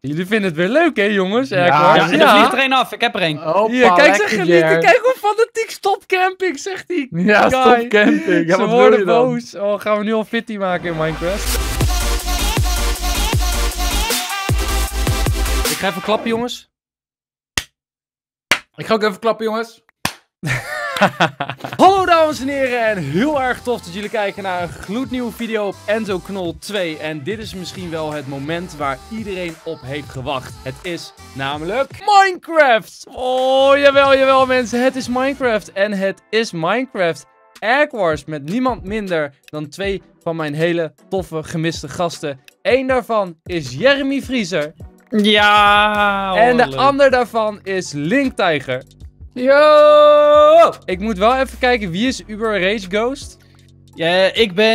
Jullie vinden het weer leuk, hè, jongens? Ja, Airquars? Ja, er vliegt er één af. Ik heb er één. Hoppa, Hier, kijk ze lekker, genieten. Jer. Kijk hoe fanatiek stop camping, zegt hij. Ja, Guy. stop camping. Ja, Ze wat wil worden je dan? boos. Oh, gaan we nu al fitty maken in Minecraft? Ik ga even klappen, jongens. Ik ga ook even klappen, jongens. Hallo dames en heren en heel erg tof dat jullie kijken naar een gloednieuwe video op Enzo Knol 2. En dit is misschien wel het moment waar iedereen op heeft gewacht. Het is namelijk Minecraft! Oh, jawel mensen, het is Minecraft. En het is Minecraft Airquars met niemand minder dan twee van mijn hele toffe gemiste gasten. Eén daarvan is Jeremy Vriezer. Ja. En de leuk. ander daarvan is Link Tiger. Yo! Ik moet wel even kijken, wie is Uber Rage Ghost? Ja,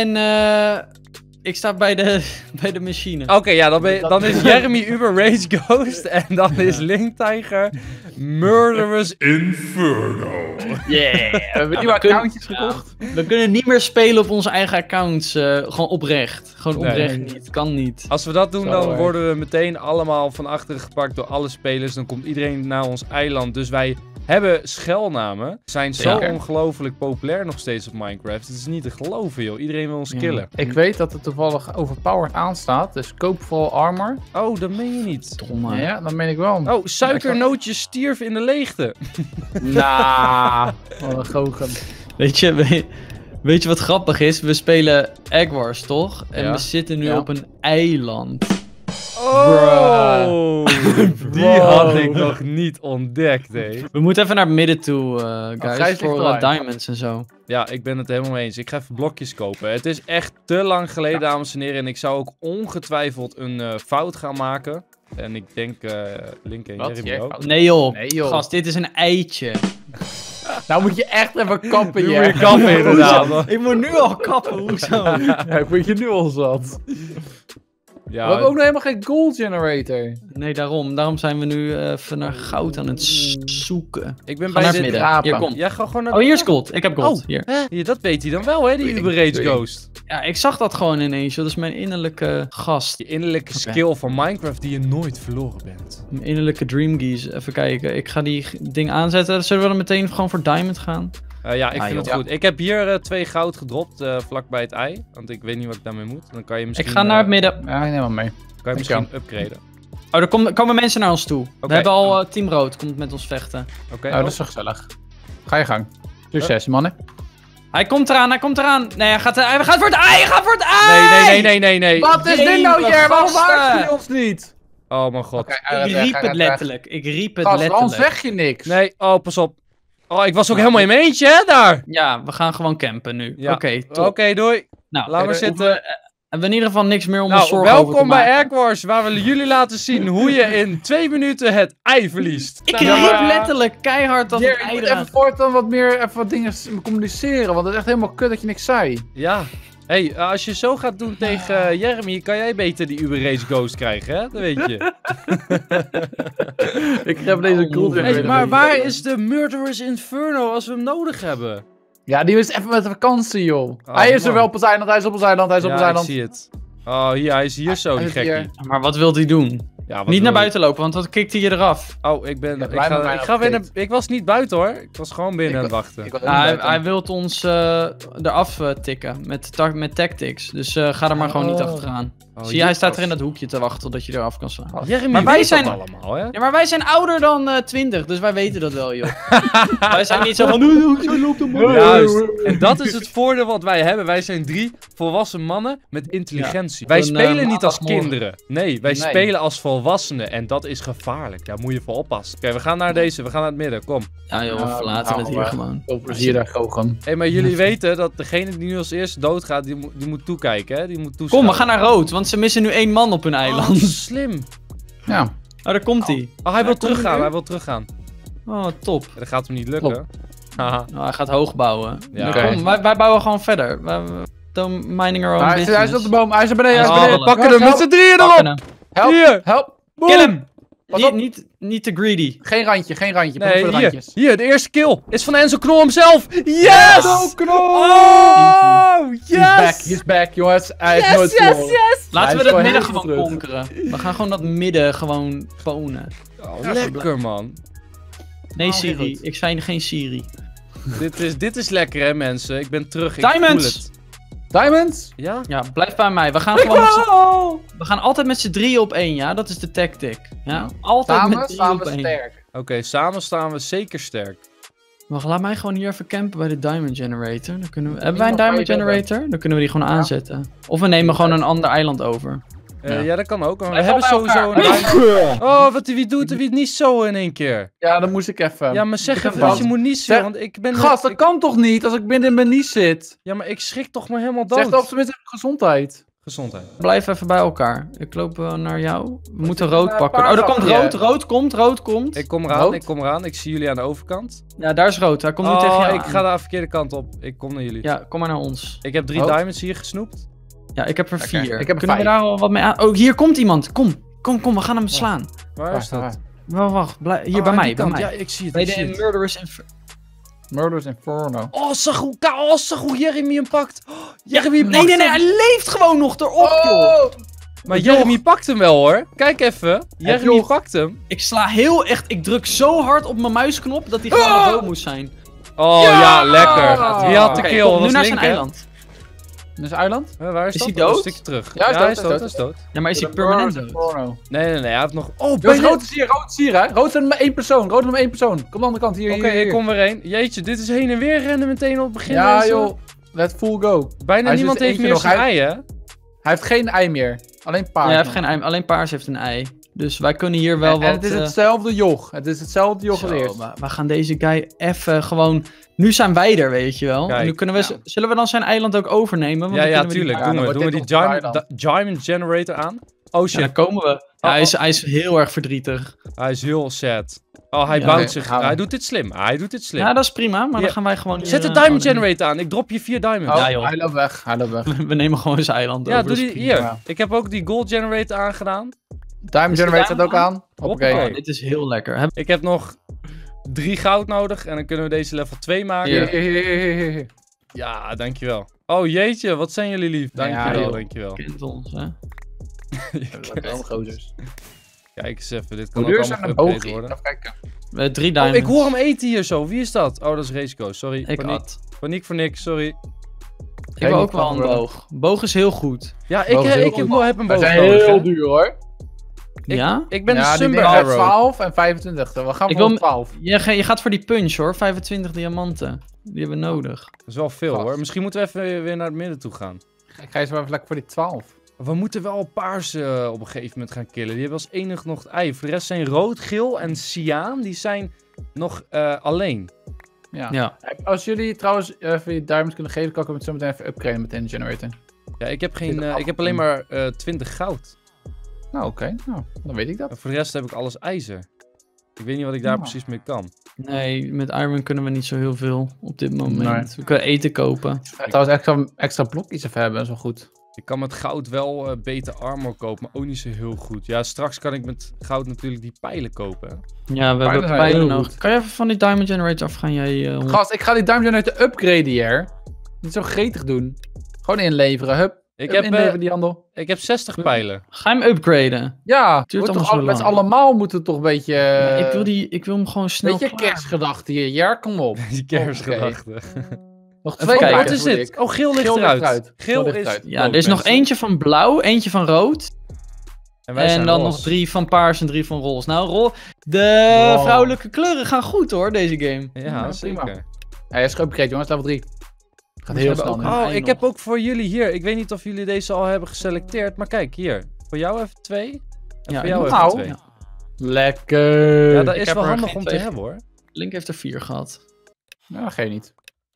ik sta bij de machine. Oké, ja, dan is Jeremy Uber Rage Ghost en dan is Link Tiger Murderous Inferno. Yeah. We hebben nieuwe accountjes gekocht. We kunnen niet meer spelen op onze eigen accounts. Gewoon oprecht. Gewoon oprecht Nee. niet. Kan niet. Als we dat doen, Zo dan erg. worden we meteen allemaal van achteren gepakt door alle spelers. Dan komt iedereen naar ons eiland. Dus wij hebben schelnamen. Zijn zo Zeker. ongelooflijk populair nog steeds op Minecraft. Het is niet te geloven, joh. Iedereen wil ons killen. Ik weet dat het toevallig overpowered aanstaat, dus koop vooral armor. Oh, dat meen je niet. Domme. Ja, dan ben ik wel. Oh, suikernootjes stierf in de leegte. Nah, wat een goochem. Weet je wat grappig is? We spelen Egg Wars, toch? En Ja. we zitten nu Ja. op een eiland. Oh, die Wow. had ik nog niet ontdekt, hé. We moeten even naar het midden toe, guys. Gijs ligt voor eruit. diamonds en zo. Ja, ik ben het helemaal mee eens. Ik ga even blokjes kopen. Het is echt te lang geleden, dames en heren. En ik zou ook ongetwijfeld een fout gaan maken. En ik denk, Link en Wat? Jeremy Jij ook. fout? Nee joh. Nee, joh. Gast, dit is een eitje. Nou moet je echt even kappen, Nu Jer. moet je kappen, inderdaad. Ik moet nu al kappen, hoezo? Ja, ik weet je nu al zat. Ja, We hebben ook nog helemaal geen gold generator. Nee, daarom zijn we nu even naar goud aan het zoeken. ik ben Ga bij naar dit... het midden. rapen. Hier, kom. Ja, ga gewoon naar... Oh, hier is gold. Ik heb gold. Oh. Hier. Hè? Hier, dat weet hij dan wel, hè, die Uber Rage Sorry. Ghost. Ja, ik zag dat gewoon ineens, joh. Dat is mijn innerlijke gast. Die innerlijke skill van Minecraft die je nooit verloren bent. Mijn innerlijke dreamgeese. Even kijken. Ik ga die ding aanzetten. Zullen we dan meteen gewoon voor diamond gaan? Ja, ik vind joh. het goed. Ik heb hier 2 goud gedropt, vlak bij het ei. Want ik weet niet wat ik daarmee moet. Dan kan je misschien... Ik ga naar het midden. Ja, ik neem hem mee. Kan je misschien upgraden. Oh, er komen mensen naar ons toe. Oké. We hebben al Team Rood komt met ons vechten. Oké. Nou, dat is wel gezellig. Ga je gang. Succes, mannen. Hij komt eraan. Nee, hij gaat voor het ei! Hij gaat voor het ei! Nee. Wat is dit Jee, nou, Jer? Waarom gasten. waarschuw je ons niet? Oh mijn god. Ik riep het letterlijk. Ik riep het Gast, waarom letterlijk. zeg je niks? Nee, oh, pas op. Oh, ik was ook helemaal in mijn eentje, hè, daar. Ja, we gaan gewoon campen nu. Ja. Oké, top. Oké, doei. Nou, Laat maar zitten. hebben we in ieder geval niks meer om ons Nou, zorgen over te welkom bij maken. Airquars, waar we jullie laten zien hoe je in 2 minuten het ei verliest. Ik Ja, riep maar- letterlijk keihard dat Jer, het ik ei moet eraan... even voortaan wat dingen communiceren, want het is echt helemaal kut dat je niks zei. Ja. Hey, als je zo gaat doen tegen Jeremy, kan jij beter die Uber Race Ghost krijgen, hè? Dat weet je. Ik heb deze gold Hey, maar waar is de Murderous Inferno als we hem nodig hebben? Ja, die is even met vakantie, joh. Oh, hij is er man. wel op ons eiland, hij is op ons eiland, hij is op ons Ja, ik eiland. zie het. Oh, hier, hij is hier zo, die Hij is hier. gekkie. Maar wat wil hij doen? Ja, wat Niet wil naar je? buiten lopen, want dan kikt hij je eraf. Oh, ik ben... Ja, ik blijf met mij ga weer update. Ik was niet buiten, hoor. Ik was gewoon binnen aan Ik het wachten. Ik was Hij wil ons eraf tikken met tactics. Dus ga er maar gewoon niet Oh. achteraan. Oh, Zie je, hij staat er in dat hoekje te wachten totdat je eraf kan slaan. Jeremy Maar wij weet dat zijn- allemaal, hè? Ja, maar wij zijn ouder dan 20, dus wij weten dat wel, joh. Wij zijn niet zo van... Zo loopt de man. Juist. En dat is het voordeel wat wij hebben. Wij zijn 3 volwassen mannen met intelligentie. Wij Een, spelen niet als maandagmorgen. kinderen. Nee, wij Nee. spelen als volwassenen. En dat is gevaarlijk. Daar moet je voor oppassen. Oké, we gaan naar deze. We gaan naar het midden. Kom. Ja, joh, we Ja, verlaten nou, het hier gewoon. Veel plezier daar, Gogen. Hé, maar jullie weten dat degene die nu als eerste doodgaat, die moet toekijken, hè? Die moet Kom, toeschouwen. we gaan naar rood, want ze missen nu 1 man op hun Oh, eiland. slim. Ja. Oh, daar komt hij. Oh, hij wil komt teruggaan. hij nu? Hij wil teruggaan. Oh, top. Ja, dat gaat hem niet lukken. Haha. Nou, hij gaat hoog bouwen. Ja. Nou, Oké. kom, wij bouwen gewoon verder. Wij don't mining our own Hij is business. op de boom, hij is er beneden, hij is Oh, beneden. we pakken Jongens, hem met z'n drieën Pakken erop. hem. Help, Hier. help. Kill hem! Pas op. Niet te greedy. Geen randje. Pas op Nee, voor de randjes. hier, de eerste kill is van Enzo Knol hemzelf. Yes! Enzo Knol! Oh, He's yes! back, jongens. Hij is nooit verloren. Laten we is dat wel midden heel gewoon terug. konkeren. We gaan gewoon dat midden gewoon ponen. Oh, lekker, man. Nee, Oh, Siri. heel goed. Ik zei geen Siri. Dit is lekker, hè, mensen. Ik ben terug. Ik Diamonds! voel het. Diamonds? Ja? Ja, blijf bij mij. We gaan gewoon we gaan altijd met z'n drieën op één, ja? Dat is de tactic. Ja? Altijd met Samen drieën staan op we één. sterk. Oké, samen staan we zeker sterk. Wacht, laat mij gewoon hier even campen bij de Diamond Generator. Dan kunnen we... Hebben wij een nog Diamond vijf Generator? Dan kunnen we die gewoon aanzetten. Of we nemen gewoon een ander eiland over. Ja, dat kan ook. Maar we Wij hebben vallen bij sowieso een... Oh, wie doet er wie niet zo in één keer? Ja, dan moest ik even. Ja, maar zeg Ik heb even dat je wat. moet niet zo, Zeg- want ik ben... Gast, dat kan toch niet als ik binnen in mijn niche zit? Ja, maar ik schrik toch maar helemaal dood. Zeg toch op zijn minst gezondheid. Gezondheid. Blijf even bij elkaar. Ik loop naar jou. We moeten zit rood een pakken. paar Oh, daar komt zakken. rood. Rood komt. Ik kom Rood? eraan, ik zie jullie aan de overkant. Ja, daar is rood. Hij komt nu tegen jou ik aan. ga de verkeerde kant op. Ik kom naar jullie. Ja, kom maar naar ons. Ik heb 3 Rood? diamonds hier gesnoept. Ja, ik heb er 4. Ik heb er Kunnen we 5. daar al wat mee aan... Oh, hier komt iemand. Kom, we gaan hem slaan. Waar is dat? Wacht. Hier Oh, bij aan mij, die bij kant. mij. Ja, ik zie het. Bij ik zie de het. Murderous Murderous Inferno. Oh, zag hoe Jeremy hem pakt. Oh, Jeremy pakt Nee, hem. hij leeft gewoon nog erop, joh. Maar Jeremy pakt hem wel, hoor. Kijk even. Jeremy joch. pakt hem. Ik sla heel echt... Ik druk zo hard op mijn muisknop dat hij gewoon rood moest zijn. Oh, ja, lekker. Wie had de Oké, kill? kom, Dat nu was naar Link, zijn hè? eiland. Dat is een eiland? Waar is Is dat? hij dood? Oh, een stukje terug. Ja, hij is dood, hij is dood. Ja, maar is hij De permanent Murderous dood? Inferno. Nee, hij heeft nog... Oh, Jongens, bijna... rood is hier, hè? Rood is er maar één persoon. Rood is maar één persoon. Kom aan de andere kant, hier, Oké, hier. ik kom weer heen. Jeetje, dit is heen en weer rennen meteen op het begin. Ja, mensen. joh. Let full go. Bijna Hij is niemand dus heeft eentje meer nog, zijn hij- ei, hè? Hij heeft geen ei meer. Alleen paard. Ja, hij heeft nog. geen ei. Alleen paars heeft een ei. Dus wij kunnen hier wel En wat... het is hetzelfde joch. Het is hetzelfde joch als zo, eerst. we gaan deze guy even gewoon... Nu zijn wij er, weet je wel. Kijk, Nu kunnen we... ja. Zullen we dan zijn eiland ook overnemen? Want Ja, dan ja, kunnen we die- tuurlijk. Ja, Doen dan we. wordt Doen we dit die ons eiland. Diamond Generator aan? Oh Ja, shit, dan komen we. Ja, hij is heel erg verdrietig. hij is heel sad. Oh, hij Ja, bouwt oké, zich. gaan we. Hij doet dit slim. Hij doet dit slim. Ja, dat is prima, maar Ja. dan gaan wij gewoon... Zet de hier, Diamond gewoon Generator aan. Ik drop je 4 diamonds. Oh, Ja, joh. hij loopt weg. Hij loopt weg. nemen. We nemen gewoon zijn eiland Ja, over. doe dat die is hier. Ja. Ik heb ook die Gold Generator aangedaan. Diamond Is de Generator staat ook diamond aan. Hoppakee. Oké. prima. Dit is heel lekker. Ik heb nog 3 goud nodig en dan kunnen we deze level 2 maken. Ja. Hier. Ja, dankjewel. Oh jeetje, wat zijn jullie lief. Dankjewel, joh. dankjewel. Kent ons, hè? Gozers. Kijk eens even, dit kan Hoe ook duur zijn allemaal de geüpgraded bogen? worden. Even kijken. We hebben 3 Oh, diamonds. ik hoor hem eten hier zo. Wie is dat? Oh, dat is Raceco. Sorry. Ik Paniek. had. Paniek voor niks, sorry. Ik heb ook wel een boog. Boog is heel goed. Ja, Boog is heel ik goed. heb een Ze boog zijn nodig, heel hè. duur hoor. Ja? Ik ben Ja, de die Sumber dingen Arrow. 12 en 25. We gaan Ik voor wil- 12. Je gaat voor die punch hoor. 25 diamanten. Die hebben we nodig. Dat is wel veel Vast. hoor. Misschien moeten we even weer naar het midden toe gaan. Ik ga eens maar even lekker voor die 12. We moeten wel paars op een gegeven moment gaan killen. Die hebben als enig nog het ei. Voor de rest zijn rood, geel en cyaan. Die zijn nog alleen. Ja. Ja. Als jullie trouwens even die diamonds kunnen geven, kan ik hem zo meteen even upgraden met de generator. Ja, ik heb, Zit er ik heb alleen maar 20 goud. Nou, oké. Nou, dan weet ik dat. En voor de rest heb ik alles ijzer. Ik weet niet wat ik daar Ja. precies mee kan. Nee, met iron kunnen we niet zo heel veel op dit moment. Nee. We kunnen eten kopen. Trouwens, extra blokjes even hebben, dat is wel goed. Ik kan met goud wel beter armor kopen, maar ook niet zo heel goed. Ja, straks kan ik met goud natuurlijk die pijlen kopen. Hè? Ja, we hebben zijn pijlen heel nodig. goed. Kan je even van die diamond generator afgaan? Jij, Gast, ik ga die diamond generator upgraden hier. Niet zo gretig doen. Gewoon inleveren, hup. Ik Inleveren heb, die handel. ik heb 60 pijlen. Ga hem upgraden. Ja, Duurt wordt allemaal toch zo met z'n lang. allemaal moeten we toch een beetje... Ik wil hem gewoon snel Beetje klaar. kerstgedachten hier. Ja, kom op. Die kerstgedachten. Nog Even twee kijken. Wat kaarten is voor dit? ik. Oh, geel ligt Geel ligt eruit. eruit. Geel Geel ligt is... eruit. Ja, er is nog mensen. eentje van blauw, eentje van rood. En wij En zijn dan roze. nog 3 van paars en 3 van roze. Nou, de Wow. vrouwelijke kleuren gaan goed hoor, deze game. Ja, Ja, zeker. prima. Hij is geupgrade, jongens. Level 3. Gaat heel hebben snel ook nu. een- Oh, ei ik nog. heb ook voor jullie hier. Ik weet niet of jullie deze al hebben geselecteerd. Maar kijk, hier. Voor jou even 2. En Ja, voor jou ik- even nou. 2. Ja. Lekker. Ja, dat Ik is heb wel er handig geen om te twee. hebben hoor. Link heeft er 4 gehad. Nou, geen niet.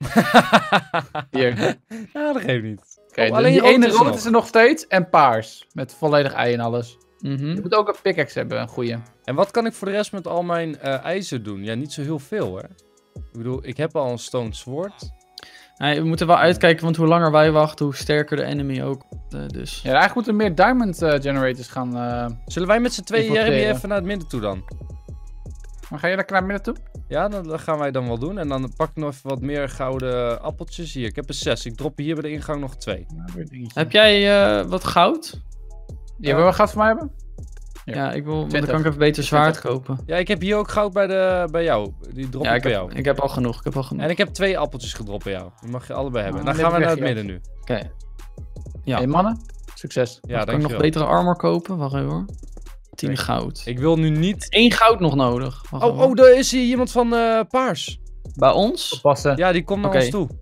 Hier. Ja, dat geeft niet. Oké, alleen die rood ene is er rood nog. is er nog steeds. En paars. Met volledig ei en alles. Mhm. Je moet ook een pickaxe hebben, een goeie. En wat kan ik voor de rest met al mijn ijzer doen? Ja, niet zo heel veel hoor. Ik bedoel, ik heb al een stone sword. Nee, we moeten wel uitkijken, want hoe langer wij wachten, hoe sterker de enemy ook. Dus. Ja, eigenlijk moeten er meer diamond generators gaan. Zullen wij met z'n tweeën Infiltreren. Jeremy even naar het midden toe dan? Maar ga je lekker naar midden toe? Ja, dat gaan wij dan wel doen. En dan pak ik nog even wat meer gouden appeltjes. Hier, ik heb er 6. Ik drop hier bij de ingang nog 2. Heb jij wat goud? Ja, wil je wat goud voor mij hebben? Ja, ik wil. Dan 20. kan ik even beter zwaard kopen. Ja, ik heb hier ook goud bij jou. Die drop Ja, ik bij jou. ik heb al genoeg. En ik heb 2 appeltjes gedropt bij jou. Die mag je allebei hebben. Nou, Dan gaan we neem naar ik het weg, midden nu. Oké. Ja. Hey mannen, succes. Ja, kan ik nog dankjewel. betere armor kopen? Wacht even hoor. 10 goud. Ik wil nu niet... 1 goud nog nodig. Wacht even. Oh, daar is hier iemand van Paars. Bij ons? Oppassen. Ja, die komt naar Oké. ons toe.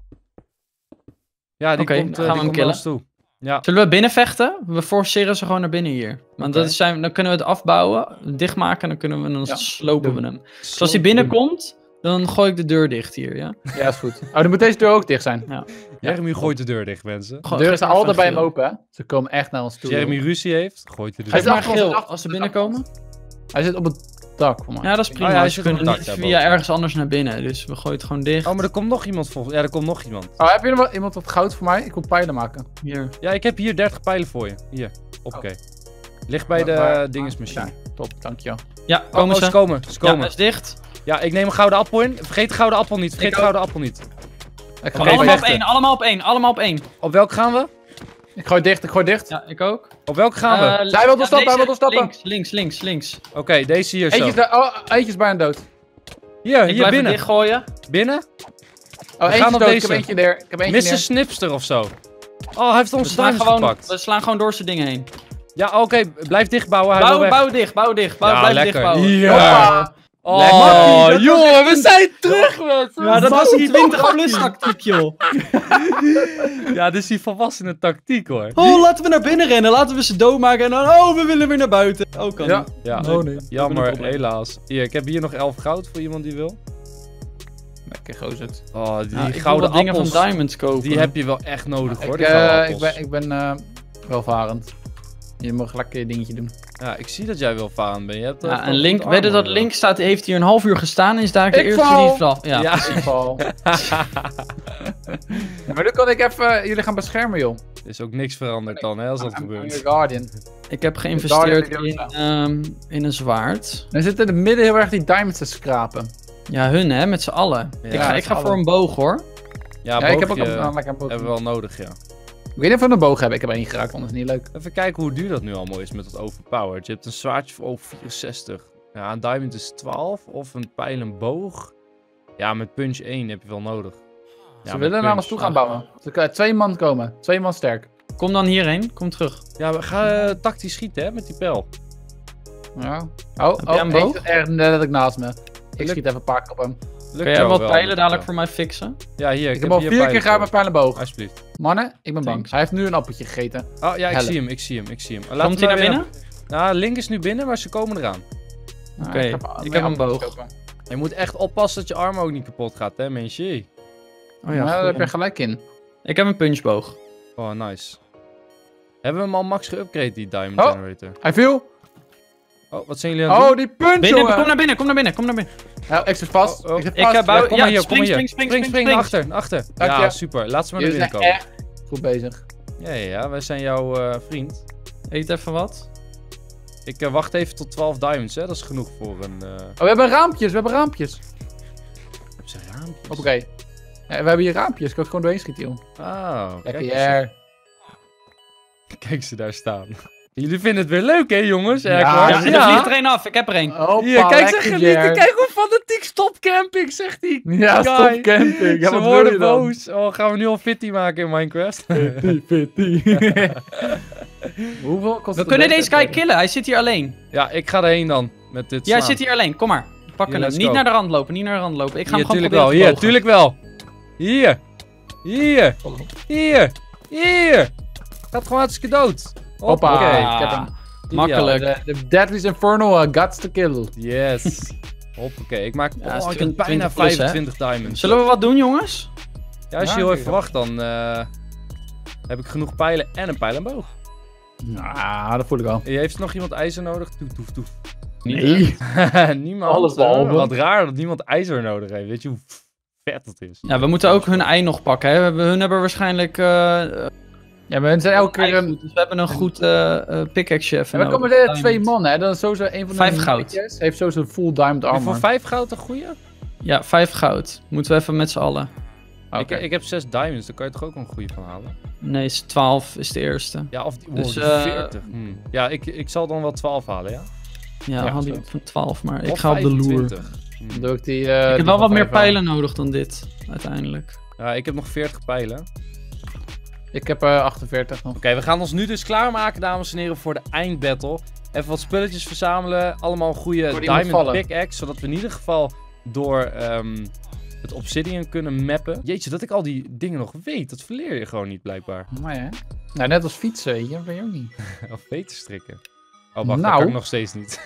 Ja, die Oké, komt, dan gaan we die hem komt naar ons toe. Ja. Zullen we binnen vechten? We forceren ze gewoon naar binnen hier. Want Oké. dan kunnen we het afbouwen, dichtmaken en dan kunnen we dan Ja, slopen we doen. hem. Dus als hij binnenkomt, dan gooi ik de deur dicht hier, ja? Ja, is goed. Oh, dan moet deze deur ook dicht zijn. Jeremy gooit de deur dicht, mensen. De deuren zijn altijd bij hem open, hè? Ze komen echt naar ons toe. Als Jeremy ruzie heeft, gooit hij de Hij deur is Zeg dicht. maar achter ons, geel achter als ze ons, binnenkomen. Hij zit op het dak, voor mij. Ja, dat is prima. Oh ja, hij ze zit op kunnen het niet dak via daarboven. ergens anders naar binnen, dus we gooien het gewoon dicht. Oh, maar er komt nog iemand volgens. Ja, er komt nog iemand. Oh, heb je nog wel iemand wat goud voor mij? Ik wil pijlen maken. Hier. Ja, ik heb hier 30 pijlen voor je. Hier, hoppakee. Ligt bij Waar- de dingesmachine. Ja, top, dankjewel. Ja, Oh, komen ze ze. komen, ze Ja, komen. is dicht. Ja, ik neem een gouden appel in. Vergeet de gouden appel niet, vergeet Ik de gouden appel niet. Ik Oké, Allemaal op vechten. 1, allemaal op 1, allemaal op 1. Op welke gaan we? Ik gooi dicht, ik gooi dicht. Ja, ik ook. Op welke gaan we? Hij wil doorstappen, hij wil doorstappen. Links. Oké, deze hier zo. Eentje is, eentje is bijna dood. Hier, Ik hier blijf binnen. het dichtgooien. Binnen? Oh, gaan eentje is op dood. deze. Ik heb eentje neer. Ik heb eentje Mr. neer. Snipster of zo. Oh, hij heeft We onze slaan, diamonds gepakt. we slaan gewoon door zijn dingen heen. Ja, oké, blijf dicht bouwen. Hij wil weg. Bouw dicht. Ja, Blijf lekker. dicht bouwen. Ja. Hoppa. Oh, Lekker. jongen, we zijn terug met Ja, dat was een 20 plus tactiek, joh. Ja, dit is die volwassene tactiek, hoor. Oh, laten we naar binnen rennen. Laten we ze doodmaken en dan, oh, we willen weer naar buiten. Oh, kan Ja. niet. Ja, Oh, nee. jammer, probleem. helaas. Hier, ik heb hier nog 11 goud voor iemand die wil. Lekker gozer. Oh, die Ja, ik wil gouden wat dingen appels, van Diamonds kopen. die heb je wel echt nodig, hoor, Ik, die gouden appels. ik ben welvarend. Je mag lekker je dingetje doen. Ja, ik zie dat jij welvarend bent. Je hebt, Ja, en goed Link, armor, weet je dat hoor. Link staat, heeft hier een half uur gestaan en is daar de Ik eerste val. die vanaf. Ja. Ja. In ieder geval. Ja, maar nu kan ik even jullie gaan beschermen, joh. Er is ook niks veranderd dan, hè, als dat I'm gebeurt. your guardian. Ik heb geïnvesteerd Guardian in een zwaard. Dan zitten in het midden heel erg die diamonds te schrapen. Ja, hun hè, met z'n allen. Ja, ik ga met z'n voor allen. een boog hoor. Ja, Ja, ik heb ook boogje een lekker boog. hebben we wel nodig, ja. Ik weet niet of we een boog hebben. Ik heb één geraakt, anders niet leuk. Even kijken hoe duur dat nu allemaal is met dat overpowered. Je hebt een zwaardje voor 64. Ja, een diamond is 12 of een pijl en boog. Ja, met punch 1 heb je wel nodig. Ja, Ze met willen naar punch. ons toe gaan bouwen. Ze kunnen 2 man komen. 2 man sterk. Kom dan hierheen, kom terug. Ja, we gaan tactisch schieten, hè, met die pijl. Ja. Heb jij een boog? eentje erg letterlijk naast me. Ik Lukt- schiet even een paar keer op hem. Lukt Kun jij jou wat wel, pijlen lukt dadelijk wel. voor mij fixen? Ja, hier. Ik heb al hier 4 keer pijlen gegaan met voor. pijl en boog. Alsjeblieft. Mannen, ik ben bang. Thanks. Hij heeft nu een appeltje gegeten. Oh, ja, ik Help. zie hem, ik zie hem, ik zie hem. Komt hij naar binnen? Nou, Link is nu binnen, maar ze komen eraan. Oké, Ik ik heb een boog. kopen. Je moet echt oppassen dat je arm ook niet kapot gaat, hè, mensje. Oh Ja, daar goed. heb je gelijk in. Ik heb een punchboog. Oh, nice. Hebben we hem al max geüpgrade, die diamond Oh. generator? Hij viel. Oh, wat zijn jullie aan het Oh, doen? die punch, Binnen, jongen. kom naar binnen, kom naar binnen, kom naar binnen. Nou, ik zit vast. Oh, oh. Ik zit Ik vast. heb bouw- Kom ja, maar hier, spring, kom maar hier. spring, spring, achter, achter. Dank Ja, je. super. Laat ze maar naar Jullie binnen zijn komen. echt goed bezig. Ja, wij zijn jouw vriend. Eet even wat. Ik wacht even tot 12 diamonds, hè. Dat is genoeg voor een... Oh, we hebben raampjes, we hebben raampjes. Heb ze raampjes? Hoppakee. Ja, we hebben hier raampjes, ik kan er gewoon doorheen schieten, joh. Oh, Lekker, kijk, yeah. kijk ze daar staan. Jullie vinden het weer leuk, hè, jongens? Ja, Erkwaard? Ja, er vliegt er één af, ik heb er één. Hoppa, Hier, kijk ze lekker, genieten. Jer. Kijk hoe fanatiek stop camping, zegt hij. Ja, Guy. stop camping. Ja, Ze wat wil worden je dan? boos. Oh, gaan we nu al fitty maken in Minecraft? Hoeveel kost We het kunnen een deze beetje? guy killen, hij zit hier alleen. Ja, ik ga erheen dan. Met dit Ja, hij slaan. zit hier alleen, kom maar. Pak Hier, hem, let's niet go. naar de rand lopen, niet naar de rand lopen. Ik ga Hier, hem gewoon tuurlijk wel. proberen Hier, te tuurlijk wel. Hier. Hier. Hier. Hier. Gaat gewoon hartstikke dood. Hoppa, Hoppakee. ik heb hem. Makkelijk. De Deadly's Infernal guts to kill. Yes. Hoppakee. Ik maak Ja, is ik heb 20 bijna plus, hè? 25 diamonds. Zullen we wat doen, jongens? Ja, als je Ja, heel kijk even dan. wacht, dan heb ik genoeg pijlen en een pijl en boog. Nou, dat voel ik al. Heeft nog iemand ijzer nodig? Toef. Nee. Niemand. Alles behalve. Wat raar dat niemand ijzer nodig heeft. Weet je hoe vet dat is? Ja, we moeten ook hun ei nog pakken, hè. Hun hebben waarschijnlijk Ja, maar we zijn elke keer... Dus we hebben een goed pickaxe chef. Ja, we komen er 2 man, hè. Dan is sowieso een van de 5 goud. mannetjes heeft sowieso een full diamond Heb je armor. voor 5 goud een goeie? Ja, 5 goud. Moeten we even met z'n allen. Oké. Ik heb 6 diamonds, daar kan je toch ook een goeie van halen? Nee, 12 is de eerste. Ja, of Dus, die 40. Ja, ik zal dan wel 12 halen, ja? Ja, Ja, had zo. ik van 12, maar ik Of ga op de loer. 25. Dan doe ik die... Ik heb die wel van wat meer 5 aan. pijlen nodig dan dit, uiteindelijk. Ja, ik heb nog 40 pijlen. Ik heb 48 nog. Oké, we gaan ons nu dus klaarmaken, dames en heren, voor de eindbattle. Even wat spulletjes verzamelen. Allemaal een goede Voor die moet diamond vallen. pickaxe, zodat we in ieder geval door het obsidian kunnen mappen. Jeetje, dat ik al die dingen nog weet, dat verleer je gewoon niet blijkbaar. Maar ja. Nou, net als fietsen, weet je. Dat weet je ook niet. Of beter strikken. Oh, wacht, dat Nou. kan ik nog steeds niet.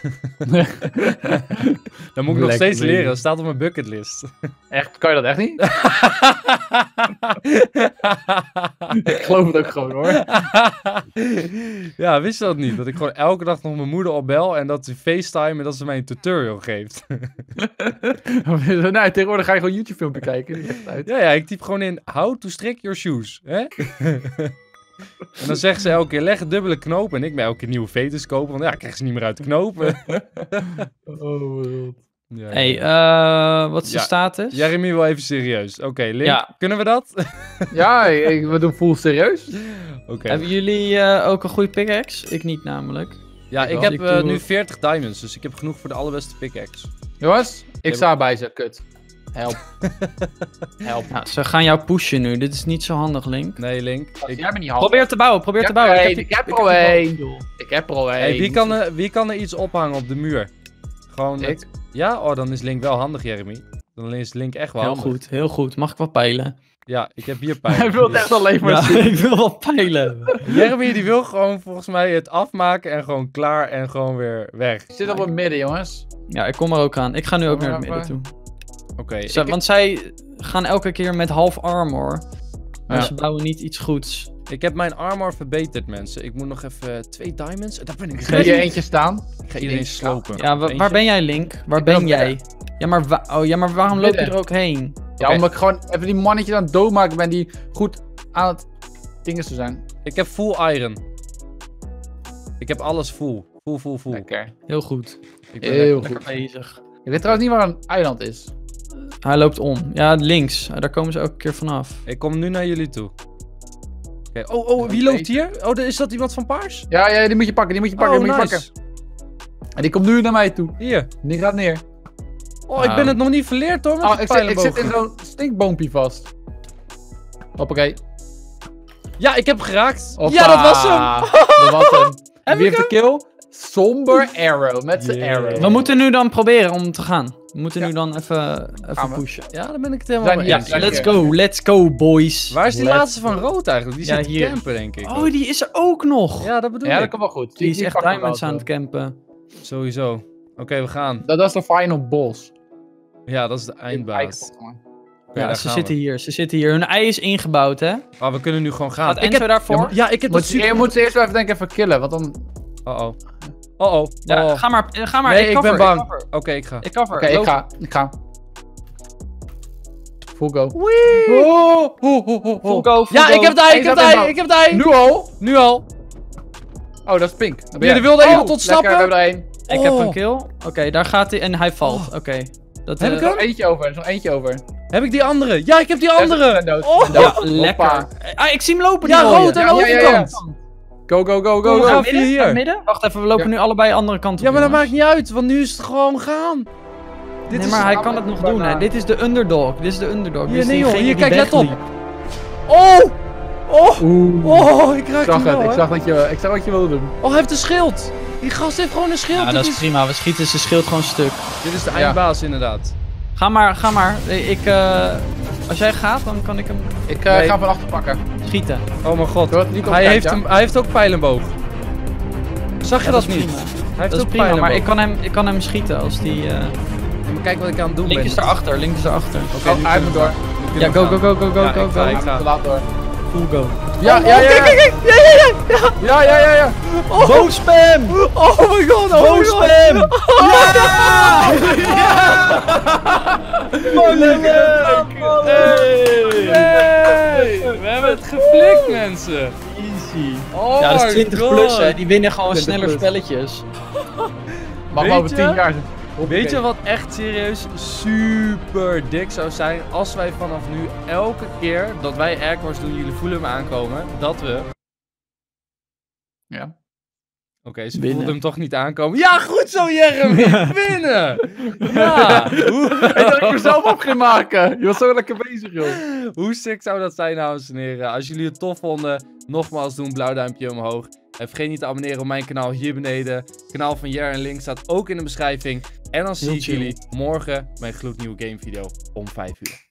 Dan moet ik nog steeds Lekker leren, dat staat op mijn bucketlist. Echt? Kan je dat echt niet? Ik geloof het ook gewoon, hoor. Ja, wist je dat niet? Dat ik gewoon elke dag nog mijn moeder opbel en dat ze FaceTime en dat ze mij een tutorial geeft. Nou, tegenwoordig ga je gewoon YouTube-filmpje kijken. Die legt het uit. Ja, ik typ gewoon in how to strike your shoes. Hè? En dan zegt ze elke keer leg een dubbele knoop en ik ben elke keer nieuwe veters kopen, want ja, ik krijg ze niet meer uit de knopen. Oh, mijn god. Ja, Hey, wat is de Ja. status? Jeremy wil even serieus. Oké, Link, Ja. kunnen we dat? Ja, we doen full serieus. Oké. Hebben jullie ook een goede pickaxe? Ik niet namelijk. Ja, ik wel. heb Ik doe- nu 40 diamonds, dus ik heb genoeg voor de allerbeste pickaxe. Jongens, ik sta bij ze. Kut. Help. Help. Ja, ze gaan jou pushen nu. Dit is niet zo handig, Link. Nee, Link. Jij bent niet handig. Probeer te bouwen, probeer Ik te heb bouwen. er één, ik heb er al één. Ik heb er al één. Hey, wie kan er iets ophangen op de muur? Gewoon Ik? het- Ja? Oh, dan is Link wel handig, Jeremy. Dan is Link echt wel Heel handig. goed, heel goed. Mag ik wat peilen? Ja, ik heb hier Hij pijn. wil het echt alleen maar Ja, zien. ik wil wat peilen. Jeremy die wil gewoon volgens mij het afmaken en gewoon klaar en gewoon weer weg. Ik zit op het midden, jongens. Ja, ik kom er ook aan. Ik ga nu ook Kom naar het maar midden toe. Oké, Want zij gaan elke keer met half armor. Maar Ja. ze bouwen niet iets goeds. ik heb mijn armor verbeterd, mensen. Ik moet nog even 2 diamonds. Daar ben ik. Ik ga hier eentje staan. Ik ga iedereen slopen. Ja, Eentje. waar ben jij, Link? Waar Ik ben ben op jij? Ja, maar, maar waarom loop je Midden. er ook heen? Ja, Oké. omdat ik gewoon even die mannetjes aan het doodmaken ben die goed aan het dingen te zijn. Ik heb full iron. Ik heb alles full. Full. Lekker. Heel goed. Ik ben Heel lekker- goed. Bezig. Ik weet trouwens niet waar een eiland is. Hij loopt om. Ja, links. Daar komen ze elke keer vanaf. Ik kom nu naar jullie toe. Oké. Oh, wie loopt hier? Oh, is dat iemand van Paars? Ja, die moet je pakken, die moet je pakken, Oh, die moet je nice. pakken. En die komt nu naar mij toe. Hier. Die gaat neer. Oh, ik ben het nog niet verleerd hoor. Met Oh, die ik zit in pijlenbogen. zo'n stinkboompje vast. Hoppakee. Ja, ik heb geraakt. Hoppa. Ja, dat was hem. Dat was hem. Heb Wie ik heeft de kill? Somber Arrow, met zijn Yeah. arrow. We moeten nu dan proberen om te gaan. We moeten Ja. nu dan even Gaan we. pushen. Ja, dan ben ik het helemaal Zijn mee hier, eens. zijn hier. Let's go, boys. Waar is die Let's laatste van rood eigenlijk? Die Ja, zit te hier. campen, denk ik. Oh, die is er ook nog. Ja, dat bedoel Ja, dat ik. komt wel goed. Die is echt pakken we diamonds wel aan het zo. campen. Sowieso. Oké, we gaan. Dat is de final boss. Ja, dat is de eindbaas. Oké, Ja, daar ze gaan zitten we. hier. Ze zitten hier. Hun ei is ingebouwd, hè? Oh, we kunnen nu gewoon gaan. Gaat Enzo daarvoor? Ja, ik heb dat Je moet ze eerst wel even, denk ik, even killen, want dan... Oh-oh. Oh-oh. Ja, Oh. ga maar. Nee, ik ben bang. cover. Oké, ik ga. Ik cover. Oké, ik Loop. ga. Full go. Wee! Full go, full Ja, go. ik heb die, ik heb Eén die, zat in ik heb die. Nu al? Nu al. Oh, dat is pink. Dan ben Ja, jij. er wilde iemand Lekker, ontsnappen. we hebben er één. Ik heb Oh. een kill. Oké, daar gaat hij en hij valt. Oké. Dat, Heb ik Er is hem? nog eentje over, er is nog eentje over. Heb ik die andere? Ja, ik heb die Zijn andere. dood, Oh. zijn dood. Ja, lekker. Hoppa. Ah, ik zie hem lopen. Ja, die rode. rood aan de Ja, ja, ja, ja. overkant. Go, go, go, Kom, go, we go. gaan Midden? via hier. Naar midden? Wacht even, we lopen Ja. nu allebei de andere kant op. Ja, maar dat jongens. maakt niet uit, want nu is het gewoon gaan. Dit Nee, is... maar hij allemaal kan het nog bijna- doen, hè. Dit is de underdog. Dit is de underdog. Hier, Dit is nee, joh, diegene hier, die kijk, let op. wegliep. Oh! Oh! Oeh. Oh, ik raak Ik zag hem het, wel, ik zag wat je wilde doen. Oh, hij heeft een schild. Die gast heeft gewoon een schild. Ja, Dit dat is prima. We schieten zijn schild gewoon stuk. Dit is de Ja. eindbaas inderdaad. Ga maar. Als jij gaat, dan kan ik hem Ik Nee. ga hem van achter pakken. schieten. Oh mijn god. Door het niet op Hij kijkt, heeft, ja? hij heeft ook pijlenboog. Zag je Ja, dat is niet? prima. Hij heeft Dat is ook prima, maar pijlenboog. ik kan hem schieten als die... Ja, maar kijk wat ik aan het doen Link ben. is daarachter, Link is daarachter. Oké, Oh, nu hij kunnen moet we door. gaan. Nu Ja, kunnen we go, gaan. go. Ja, ik ga, ik ga. Te laat door. Full go. Ja, ja, ja. Kijk. Ja. Go spam! Oh my god, oh Go my god. spam! Hey, we hebben het geflikt, echt, mensen. Easy. Oh Ja, dat is my 20 God. plus, hè. Die winnen gewoon 20 sneller plus. spelletjes. Mag Weet wel over je? 10 jaar zijn. Weet je wat echt serieus super dik zou zijn? Als wij vanaf nu elke keer dat wij Aircourse doen, jullie voelen hem aankomen, dat we... Ja. Oké, ze Winnen. voelden hem toch niet aankomen. Ja, goed zo, Jeremy! Winnen! Ja! Ik dacht dat ik mezelf op ging maken. Je was zo lekker bezig, joh. Hoe sick zou dat zijn, dames en heren? Als jullie het tof vonden, nogmaals doe een blauw duimpje omhoog. En vergeet niet te abonneren op mijn kanaal hier beneden. Het kanaal van Jer en Link staat ook in de beschrijving. En dan zie Heel ik chill. jullie morgen bij een gloednieuwe gamevideo om 5 uur.